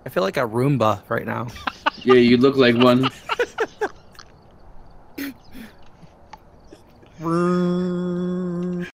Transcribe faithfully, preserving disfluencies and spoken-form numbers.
I feel like a Roomba right now. Yeah, you look like one.